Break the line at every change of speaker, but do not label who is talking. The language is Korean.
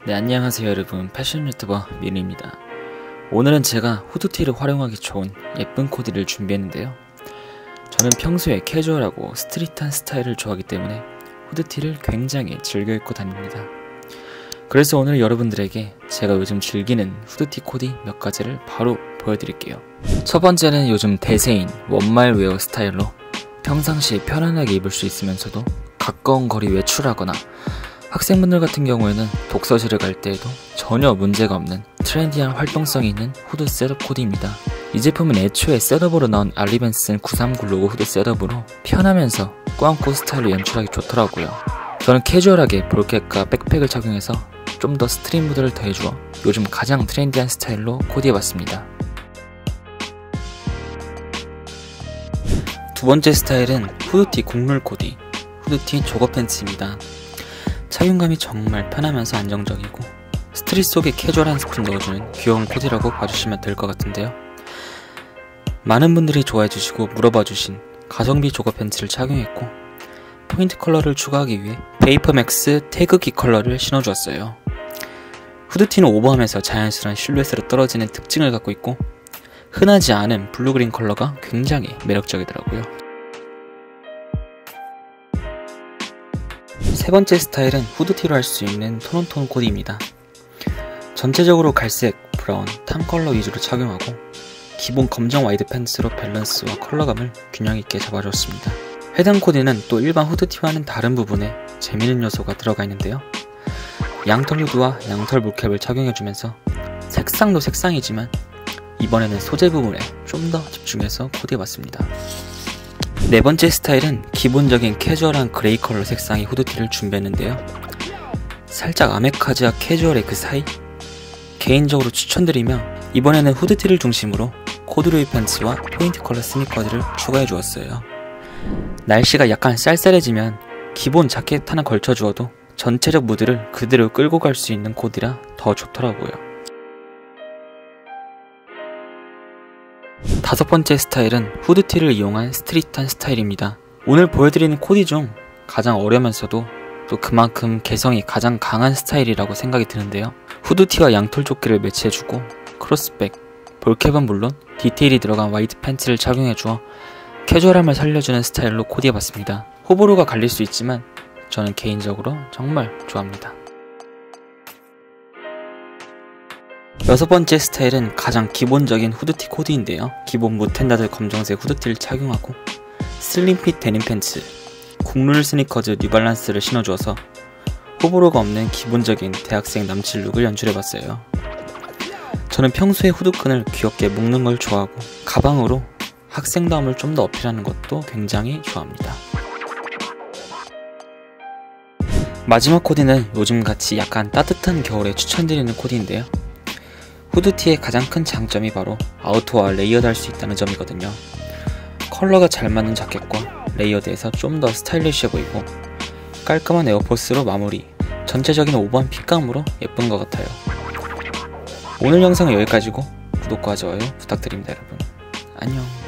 네, 안녕하세요 여러분, 패션 유튜버 민우입니다. 오늘은 제가 후드티를 활용하기 좋은 예쁜 코디를 준비했는데요. 저는 평소에 캐주얼하고 스트릿한 스타일을 좋아하기 때문에 후드티를 굉장히 즐겨 입고 다닙니다. 그래서 오늘 여러분들에게 제가 요즘 즐기는 후드티 코디 몇 가지를 바로 보여드릴게요. 첫 번째는 요즘 대세인 원말 웨어 스타일로 평상시 편안하게 입을 수 있으면서도 가까운 거리 외출하거나 학생분들 같은 경우에는 독서실을 갈 때에도 전혀 문제가 없는 트렌디한 활동성이 있는 후드 셋업 코디입니다. 이 제품은 애초에 셋업으로 나온 알리벤슨 939 로고 후드 셋업으로 편하면서 꾸안꾸 스타일로 연출하기 좋더라고요. 저는 캐주얼하게 볼캡과 백팩을 착용해서 좀 더 스트릿 무드를 더해주어 요즘 가장 트렌디한 스타일로 코디해봤습니다. 두 번째 스타일은 후드티 국룰 코디, 후드티 조거 팬츠입니다. 착용감이 정말 편하면서 안정적이고 스트릿 속에 캐주얼한 스푼 넣어주는 귀여운 코디라고 봐주시면 될 것 같은데요. 많은 분들이 좋아해주시고 물어봐주신 가성비 조거 팬츠를 착용했고 포인트 컬러를 추가하기 위해 베이퍼맥스 태극기 컬러를 신어주었어요. 후드티는 오버하면서 자연스러운 실루엣으로 떨어지는 특징을 갖고 있고 흔하지 않은 블루그린 컬러가 굉장히 매력적이더라고요. 세 번째 스타일은 후드티로 할 수 있는 톤온톤 코디입니다. 전체적으로 갈색, 브라운, 탐 컬러 위주로 착용하고 기본 검정 와이드 팬츠로 밸런스와 컬러감을 균형 있게 잡아줬습니다. 해당 코디는 또 일반 후드티와는 다른 부분에 재미있는 요소가 들어가 있는데요. 양털 후드와 양털 볼캡을 착용해주면서 색상도 색상이지만 이번에는 소재 부분에 좀 더 집중해서 코디해봤습니다. 네 번째 스타일은 기본적인 캐주얼한 그레이 컬러 색상의 후드티를 준비했는데요. 살짝 아메카지와 캐주얼의 그 사이? 개인적으로 추천드리며 이번에는 후드티를 중심으로 코드로이 팬츠와 포인트 컬러 스니커즈를 추가해 주었어요. 날씨가 약간 쌀쌀해지면 기본 자켓 하나 걸쳐주어도 전체적 무드를 그대로 끌고 갈 수 있는 코디라 더 좋더라고요. 다섯 번째 스타일은 후드티를 이용한 스트릿한 스타일입니다. 오늘 보여드리는 코디 중 가장 어려면서도 또 그만큼 개성이 가장 강한 스타일이라고 생각이 드는데요. 후드티와 양털 조끼를 매치해주고 크로스백, 볼캡은 물론 디테일이 들어간 와이드 팬츠를 착용해주어 캐주얼함을 살려주는 스타일로 코디해봤습니다. 호불호가 갈릴 수 있지만 저는 개인적으로 정말 좋아합니다. 여섯 번째 스타일은 가장 기본적인 후드티 코디인데요. 기본 무텐다드 검정색 후드티를 착용하고 슬림핏 데님 팬츠, 국룰 스니커즈 뉴발란스를 신어주어서 호불호가 없는 기본적인 대학생 남친 룩을 연출해봤어요. 저는 평소에 후드끈을 귀엽게 묶는 걸 좋아하고 가방으로 학생다움을 좀 더 어필하는 것도 굉장히 좋아합니다. 마지막 코디는 요즘같이 약간 따뜻한 겨울에 추천드리는 코디인데요. 후드티의 가장 큰 장점이 바로 아우터와 레이어드 할 수 있다는 점이거든요. 컬러가 잘 맞는 자켓과 레이어드에서 좀 더 스타일리시해 보이고 깔끔한 에어포스로 마무리, 전체적인 오버한 핏감으로 예쁜 것 같아요. 오늘 영상은 여기까지고 구독과 좋아요 부탁드립니다 여러분. 안녕.